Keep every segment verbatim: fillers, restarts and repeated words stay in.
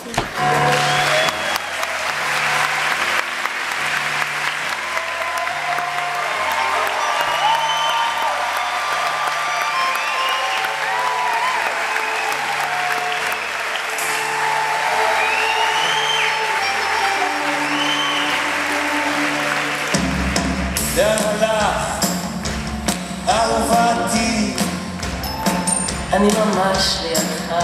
לאן הלך, אהובתי? אני ממש לידך.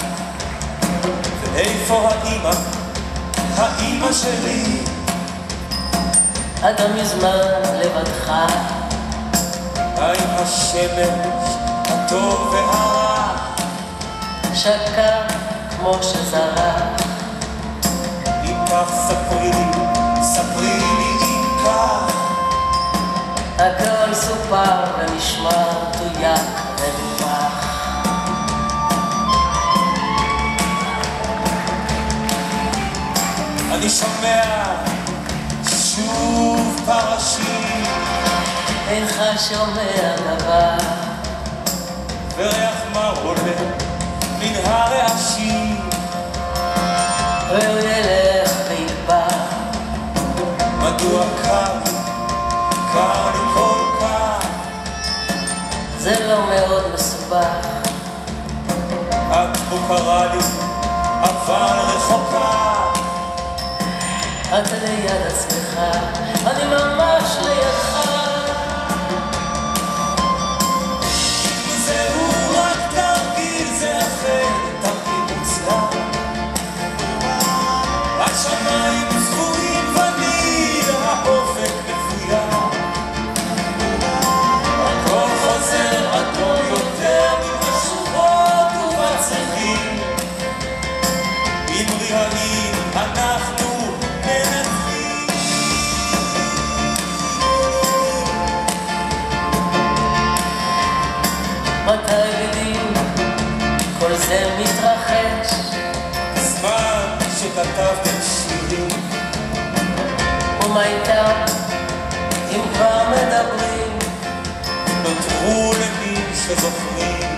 ואיפה האמא, האמא שלי? אתה מזמן לבדך. האם השמש הטוב והרע שקע כמו שזרח? אם כך ספרי לי, ספרי לי אם כך. הכל סופר ונשמע תויק ונובח. אני שומע שוב פרשים, אינך שומע דבר, וריח מר עולה מן הרעשים. והוא ילך ויקבע. מדוע קר לי, קר לי כל כך? זה לא מאוד מסובך. את מוכרה לי, אבל רחוקה. אתה ליד עצמך, אני ממש לידך. זהו רק תרגיל, זה אחר, תרגיל מוצלח. השמיים צבועים ואני האופק מפויה. הכל חוזר אדום יותר מבשורות ובצריכים. אמרי האם אנחנו מנצחים. מתי בדיוק כל זה מתרחש? זמן שכתבתם שירים, ומה איתם אם כבר מדברים? נותרו למי שזוכרים.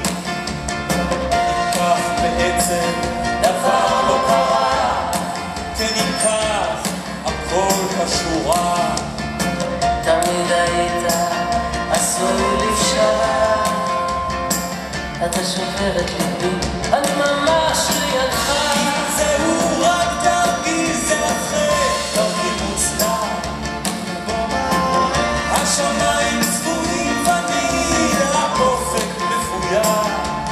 כך בעצם דבר לא קרה, כן אם כך הכל כשורה. תמיד היית עשוי לפשרה. אתה שובר את ליבי, אני ממש לידך. זהו רק תרגיל, זה אחר, תרגיל מוצלח. השמיים צבועים ואני האופק מפויה.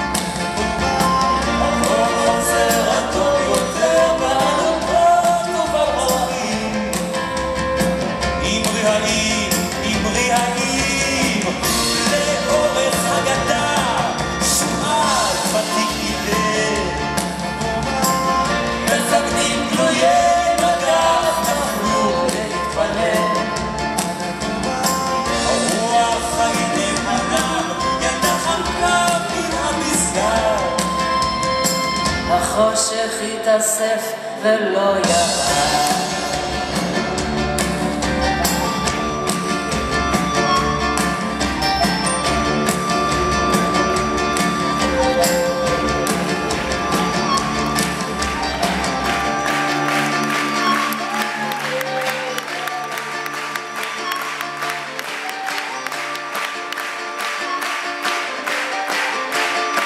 הכל חוזר הטוב יותר בארוחות ובפרחים. אמרי האם, אמרי האם, לאורך הגדה שועל ותיק אילה. מפקדים גלויי מגף נפלו להתפלל. הרוח הייתם ענב, ידה חמקה מן המסגר. החושך התאסף ולא ירד.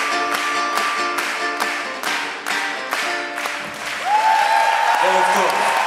ערב טוב.